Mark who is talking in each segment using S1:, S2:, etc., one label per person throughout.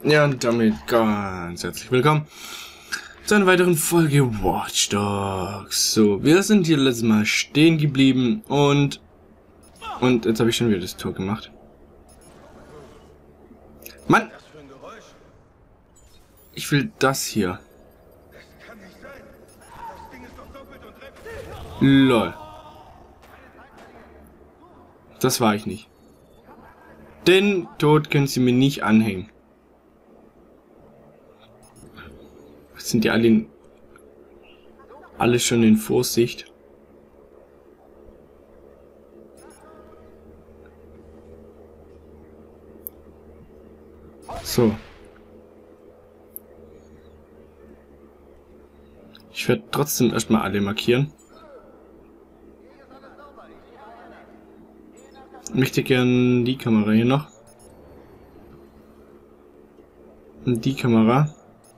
S1: Ja, und damit ganz herzlich willkommen zu einer weiteren Folge Watch Dogs. So, wir sind hier letztes Mal stehen geblieben und jetzt habe ich schon wieder das Tor gemacht. Mann! Ich will das hier. Lol. Das war ich nicht. Den Tod können sie mir nicht anhängen. Sind die alle schon in Vorsicht? So. Ich werde trotzdem erstmal alle markieren. Ich möchte gern die Kamera hier noch. Und die Kamera.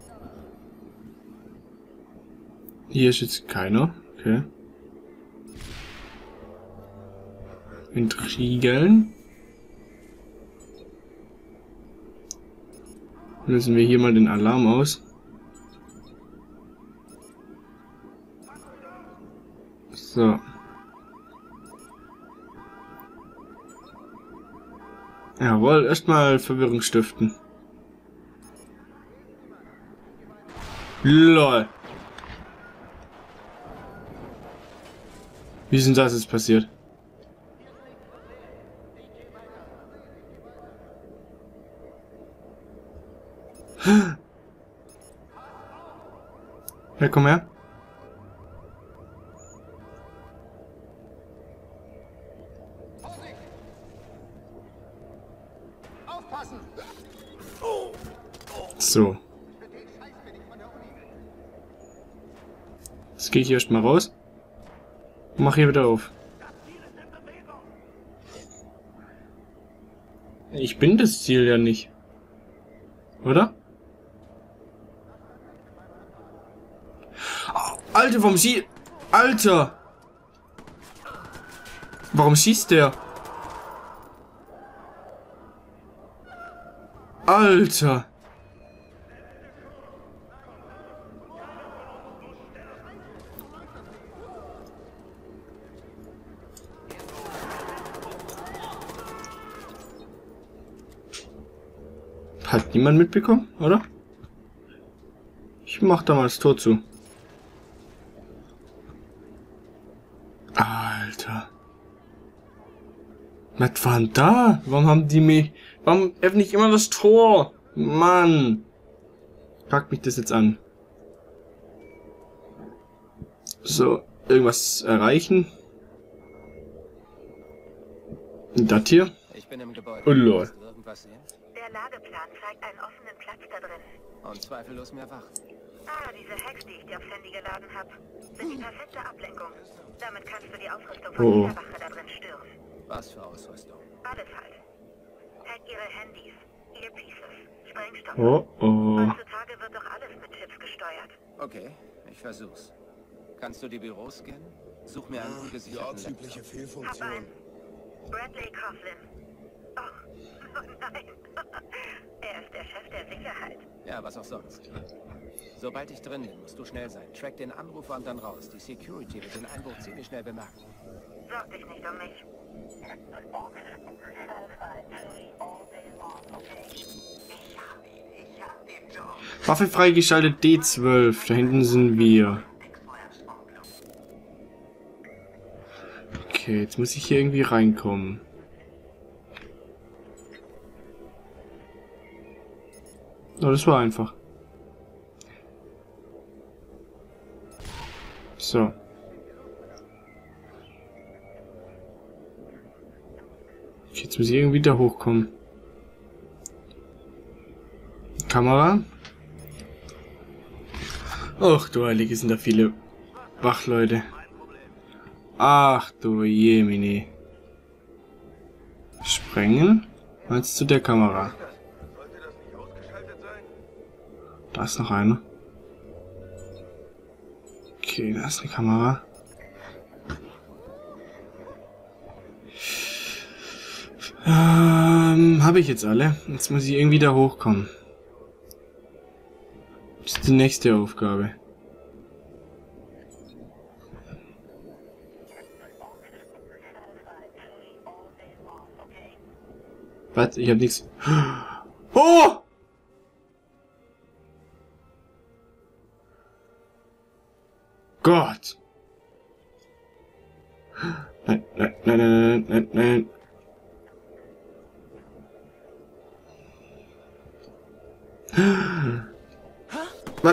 S1: Hier ist jetzt keiner. Okay. Entriegeln. Lösen wir hier mal den Alarm aus. So. Jawohl, erstmal Verwirrung stiften. LOL. Wie ist denn das jetzt passiert? Ja, komm her. So. Jetzt gehe ich erstmal raus. Und mach hier wieder auf. Ich bin das Ziel ja nicht. Oder? Oh, Alter, warum schießt... Alter! Warum schießt der? Alter! Hat niemand mitbekommen, oder? Ich mach da mal das Tor zu. Alter. Was war denn da? Warum haben die mich... Warum öffne ich immer das Tor? Mann. Packt mich das jetzt an. So, irgendwas erreichen. Und das hier?
S2: Ich bin im Gebäude.
S1: Oh lol.
S2: Kannst du irgendwas sehen?
S3: Der Lageplan zeigt einen offenen Platz da drin.
S2: Und zweifellos mehr Wachen.
S3: Diese Hacks, die ich dir auf Handy geladen habe, sind die perfekte Ablenkung. Damit kannst du die Aufrüstung
S1: Oh,
S3: von
S1: oh.
S3: jeder Wache da drin stören.
S2: Was für Ausrüstung?
S3: Alles halt. Hack ihre Handys, Earpieces, Sprengstoffe.
S1: Oh oh.
S3: Heutzutage wird doch alles mit Chips gesteuert.
S2: Okay, ich versuch's. Kannst du die Büros scannen? Such mir einen
S4: Die
S2: ungesicherten
S4: ortsübliche
S3: Hab
S4: Fehlfunktion.
S3: einen. Bradley Coughlin. Oh nein. Er ist der Chef der Sicherheit.
S2: Laptop. Ja, was auch sonst. Sobald ich drin bin, musst du schnell sein. Track den Anrufer und dann raus. Die Security wird den Einbruch ziemlich schnell bemerken.
S3: Sorg dich nicht um mich.
S1: Waffe freigeschaltet D12. Da hinten sind wir. Okay, jetzt muss ich hier irgendwie reinkommen. Oh, das war einfach. So. Okay, jetzt muss ich irgendwie da hochkommen. Kamera. Ach du Heilige, sind da viele Wachleute. Ach du Jemini. Sprengen? Meinst zu der Kamera? Da ist noch einer. Okay, da ist eine Kamera. Habe ich jetzt alle? Jetzt muss ich irgendwie da hochkommen. Das ist die nächste Aufgabe. Was? Ich hab nichts. Oh! Gott! Nein, nein, nein, nein, nein, nein. Was?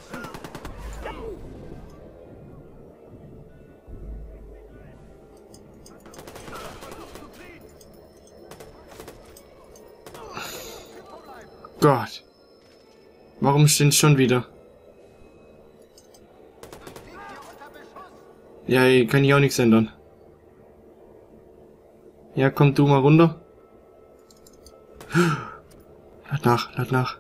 S1: Gott. Warum stehen schon wieder? Ja, kann ich auch nichts ändern. Ja, komm du mal runter. Lad nach, lad nach.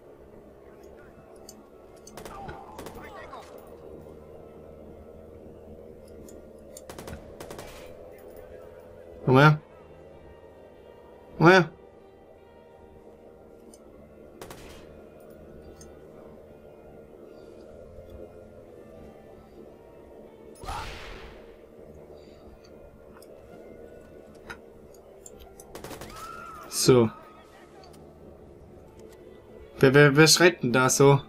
S1: Komm her. Komm her. So. Wer schreit denn da so?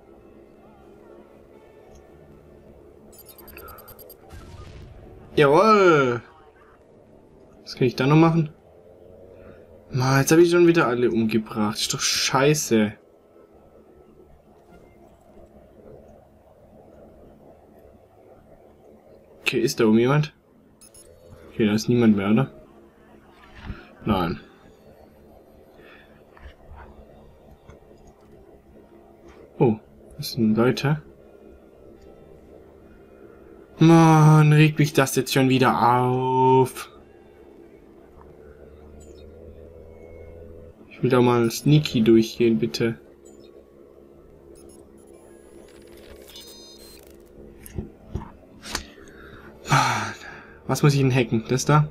S1: Jawohl! Was kann ich da noch machen? Mann, jetzt habe ich schon wieder alle umgebracht. Ist doch scheiße. Okay, ist da oben jemand? Okay, da ist niemand mehr, oder? Nein. Oh, das sind Leute. Mann, regt mich das jetzt schon wieder auf. Ich will da mal sneaky durchgehen, bitte. Was muss ich denn hacken? Das da?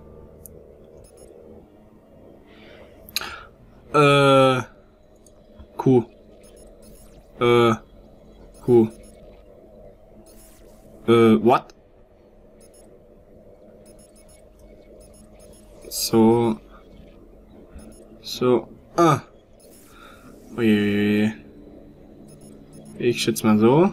S1: Kuh. Kuh. What? So. So. Ah. Oje. Ich schätze mal so.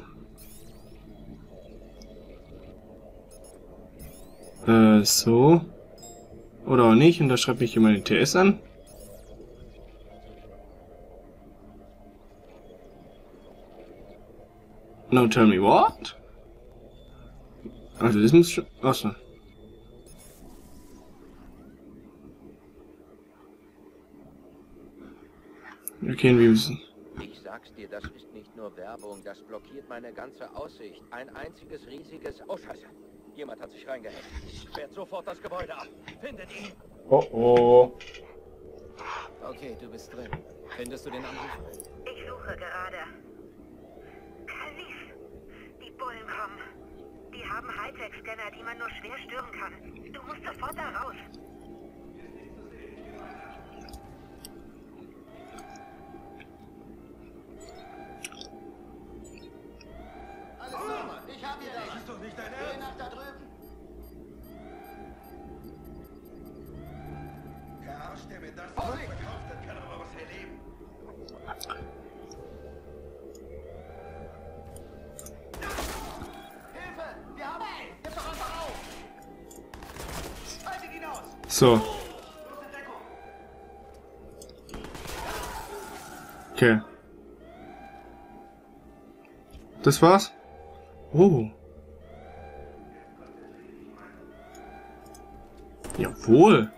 S1: So. Oder auch nicht. Und da schreibe ich hier meine TS an. No, tell me what? Also das muss schon... Achso. Okay, wir müssen...
S2: Ich sag's dir, das ist nicht nur Werbung, das blockiert meine ganze Aussicht. Ein einziges riesiges... Oh, Scheiße. Jemand hat sich reingehackt. Sperrt sofort das Gebäude ab. Findet ihn.
S1: Oh oh.
S2: Okay, du bist drin. Findest du den Anruf?
S3: Ich suche gerade. Kalif, die Bullen kommen. Die haben Hightech-Scanner, die man nur schwer stören kann. Du musst sofort da raus.
S4: Alles klar, ich hab hier das. Ist doch nicht dein Ernst? Geh nach da drüben. Der Arsch, der mir das verkauft hat, kann aber was erleben. Hilfe! Wir haben... Hey! Gib doch einfach auf! Haltet ihn aus!
S1: So. Okay. Das war's? Oh. Jawohl.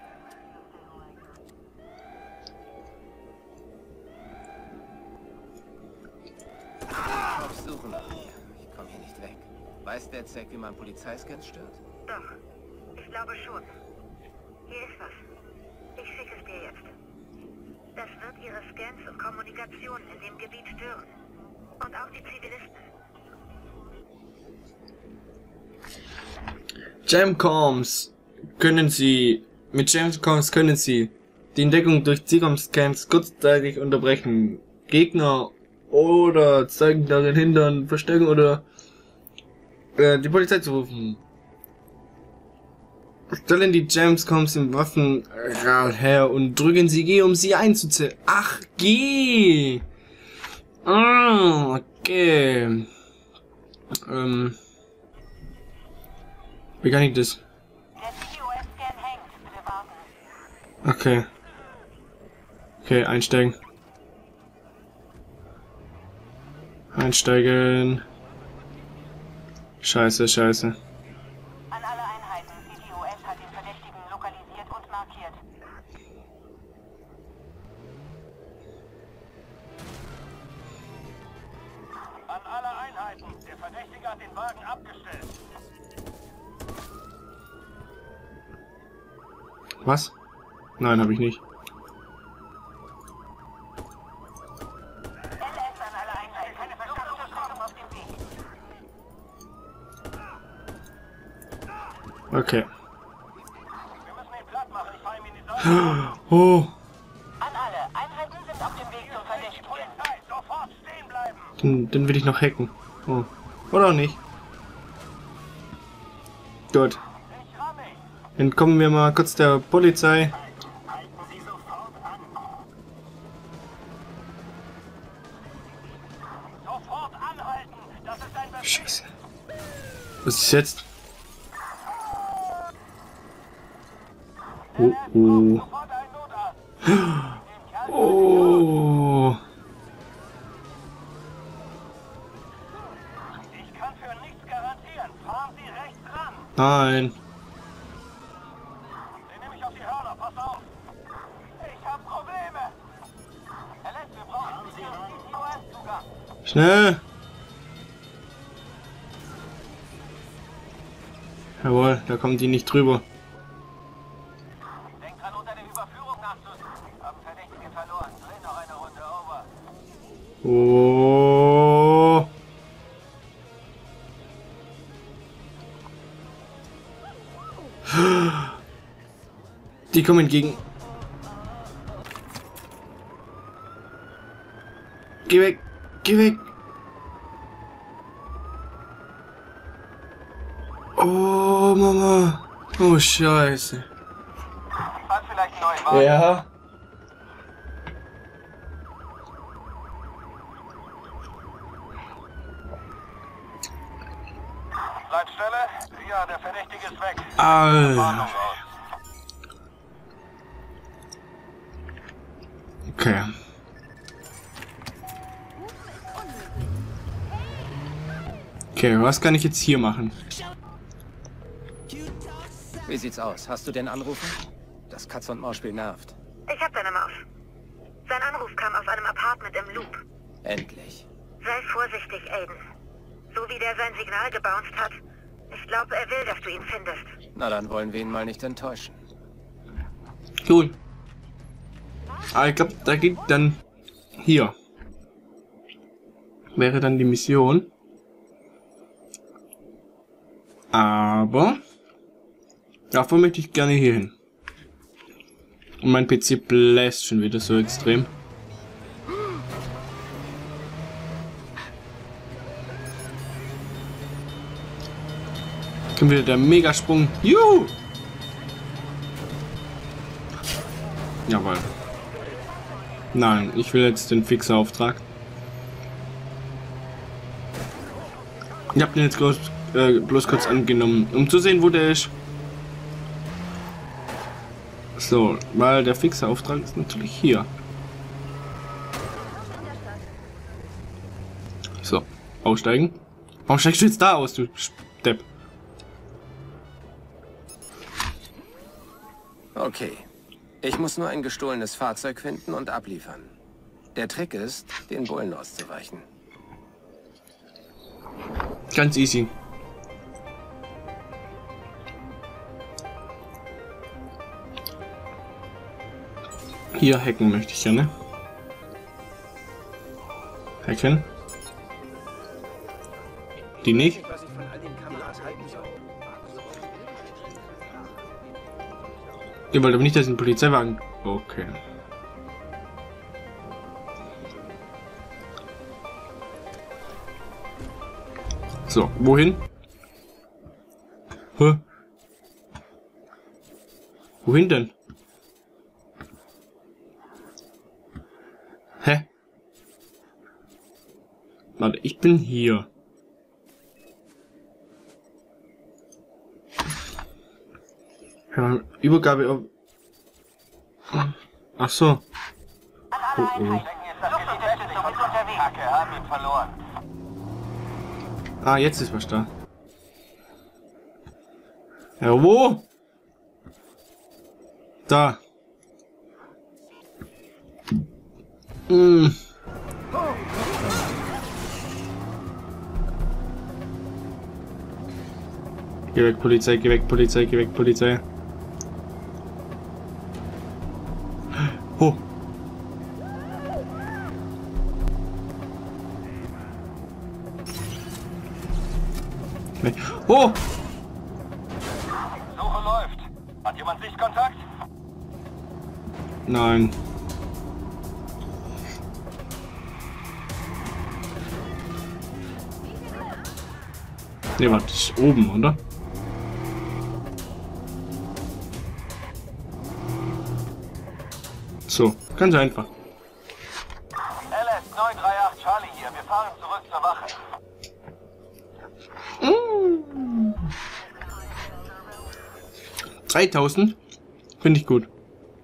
S2: Suchen nach mir. Ich komme hier nicht weg. Weiß der Zack, wie man Polizeiscans stört?
S3: Doch, ich glaube schon. Hier ist was. Ich schicke es dir jetzt. Das wird ihre Scans und Kommunikation in dem Gebiet stören. Und auch die Zivilisten.
S1: Jamcoms können Sie... Mit Jamcoms können Sie die Entdeckung durch CCOM-Scans kurzzeitig unterbrechen. Gegner oder Zeugen darin hindern, verstecken oder die Polizei zu rufen. Stellen die Gamescoms im Waffenrad her und drücken sie G, um sie einzuzählen. Ach, G! Ah, okay. Wie kann ich das? Okay. Okay, einsteigen. Einsteigen. Scheiße, scheiße.
S5: An alle Einheiten, CTOS hat den Verdächtigen lokalisiert und markiert.
S6: An alle Einheiten, der Verdächtige hat den Wagen abgestellt.
S1: Was? Nein, habe ich nicht.
S5: LS an alle Einheiten, keine verstärkte Schrauben auf dem Weg.
S1: Okay.
S6: Wir müssen ihn platt machen, ich fahre ihm in die Seite.
S1: Oh,
S5: An alle Einheiten sind auf dem Weg zum Verdächtigen.
S6: Polizei, sofort stehen bleiben.
S1: den will ich noch hacken. Oh. Oder auch nicht. Gut.
S6: Ich ramme ihn.
S1: Dann kommen wir mal kurz der Polizei.
S6: Halten Sie sofort an. Sofort anhalten. Das ist ein Befehl.
S1: Scheiße. Was ist jetzt? Oh, oh.
S6: Sofort ein Notarzt.
S1: Oh.
S6: Ich kann für nichts garantieren. Fahren Sie rechts ran.
S1: Nein.
S6: Den nehme ich auf die Hörner. Pass auf. Ich habe Probleme. LS, wir brauchen CTOS-Zugang.
S1: Schnell. Jawohl, da kommen die nicht drüber.
S6: Denkt dran, unter der Überführung nachzusehen. Haben Verdächtige verloren. Dreh noch eine Runde over.
S1: Oh. Die kommen entgegen. Geh weg. Geh weg. Oh, Mama. Oh, Scheiße.
S6: Hat vielleicht einen neuen Wagen.
S1: Ja.
S6: Leitstelle? Ja, der Verdächtige ist weg.
S1: Alter.
S6: Warnung aus.
S1: Okay. Okay, was kann ich jetzt hier machen?
S2: Wie sieht's aus? Hast du den Anrufen? Das Katz-und-Maus-Spiel nervt.
S3: Ich hab deine Maus. Sein Anruf kam aus einem Apartment im Loop.
S2: Endlich.
S3: Sei vorsichtig, Aiden. So wie der sein Signal gebounced hat. Ich glaube, er will, dass du ihn findest.
S2: Na, dann wollen wir ihn mal nicht enttäuschen.
S1: Cool. Aber ich glaube, da geht dann hier. Wäre dann die Mission. Aber davor möchte ich gerne hier hin. Und mein PC bläst schon wieder so extrem. Kommt wieder der Megasprung. Juhu! Jawohl. Nein, ich will jetzt den Fixerauftrag. Ich habe den jetzt bloß kurz angenommen, um zu sehen, wo der ist. So, weil der Fixerauftrag ist natürlich hier. So, aussteigen. Warum steigst du jetzt da aus, du Depp?
S2: Okay. Ich muss nur ein gestohlenes Fahrzeug finden und abliefern. Der Trick ist, den Bullen auszuweichen.
S1: Ganz easy. Hier hacken möchte ich gerne. Hacken. Die nicht.
S2: Was ich von all den Kameras halten soll.
S1: Ihr wollt aber nicht, dass ein Polizeiwagen... Okay. So, wohin? Hä? Wohin denn? Hä? Warte, ich bin hier. Ja, Übergabe auf... Ach so.
S5: An alle Einheiten.
S6: Das Gebiet ist noch unterwegs. Kacke, haben ihn verloren.
S1: Ah, jetzt ist was da. Ja, wo? Da. Hm. Geh weg, Polizei, geh weg, Polizei, geh weg, Polizei. Oh. Oh!
S6: Suche läuft. Hat jemand Sichtkontakt?
S1: Nein. Ne, warte, das ist oben, oder? So, ganz einfach.
S6: LS 938 Charlie hier. Wir fahren zurück zur Wache.
S1: 3000? Finde ich gut.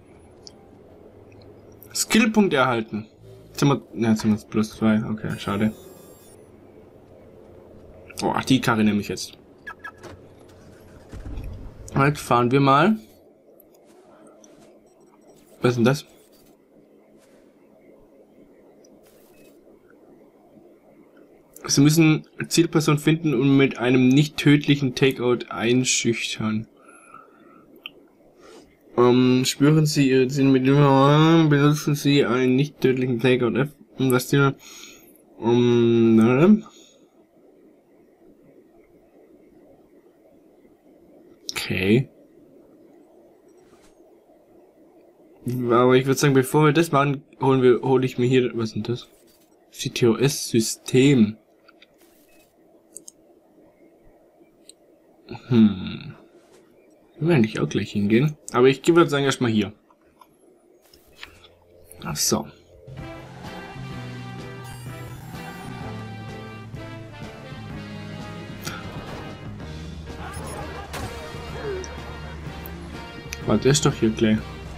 S1: Skillpunkt erhalten. Jetzt sind wir plus 2. Okay, schade. Oh, die Karre nehme ich jetzt. Halt, fahren wir mal. Was ist denn das? Sie müssen Zielperson finden und mit einem nicht tödlichen Takeout einschüchtern. Spüren Sie Ihre Ziele mit dem benutzen Sie einen nicht tödlichen Takeout F, um das Ziel okay. Aber ich würde sagen, bevor wir das machen, hole ich mir hier, was ist denn das? CTOS-System. Können wir eigentlich auch gleich hingehen. Aber ich würde sagen, erstmal hier. Ach so. Warte, der ist doch hier gleich.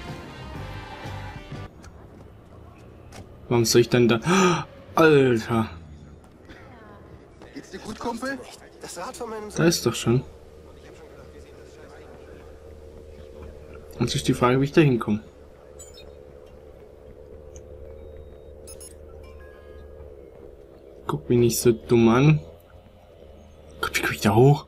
S1: Warum soll ich denn da... Alter.
S4: Geht's dir gut, Kumpel? Das Rad von meinem
S1: Da ist doch schon. Jetzt ist die Frage, wie ich da hinkomme. Guck mich nicht so dumm an. Guck, wie komme ich da hoch?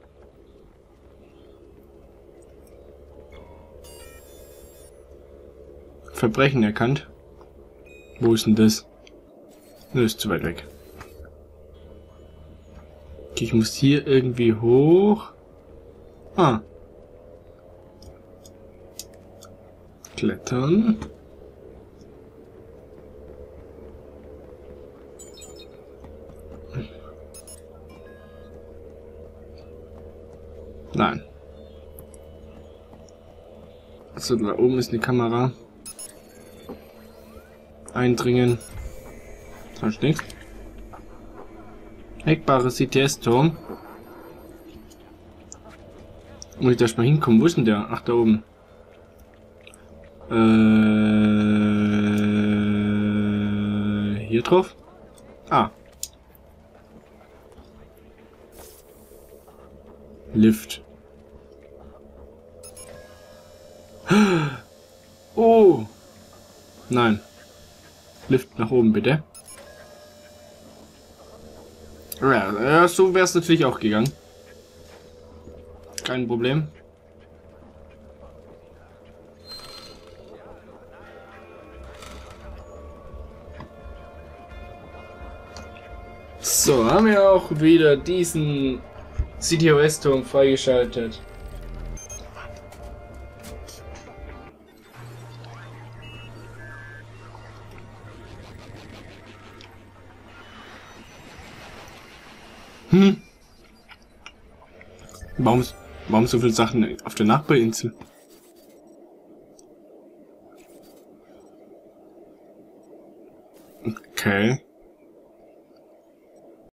S1: Verbrechen erkannt. Wo ist denn das? Das ist zu weit weg. Okay, ich muss hier irgendwie hoch. Ah. Klettern. Nein. Also da oben ist eine Kamera. Eindringen. Sonst nichts. Hackbare CTS-Turm. Muss ich da erstmal hinkommen? Wo ist denn der? Ach, da oben. Hier drauf? Ah. Lift. Oh. Nein. Lift nach oben, bitte. Ja, so wäre es natürlich auch gegangen. Kein Problem. So, haben wir auch wieder diesen CTOS-Turm freigeschaltet. Warum so viele Sachen auf der Nachbarinsel? Okay.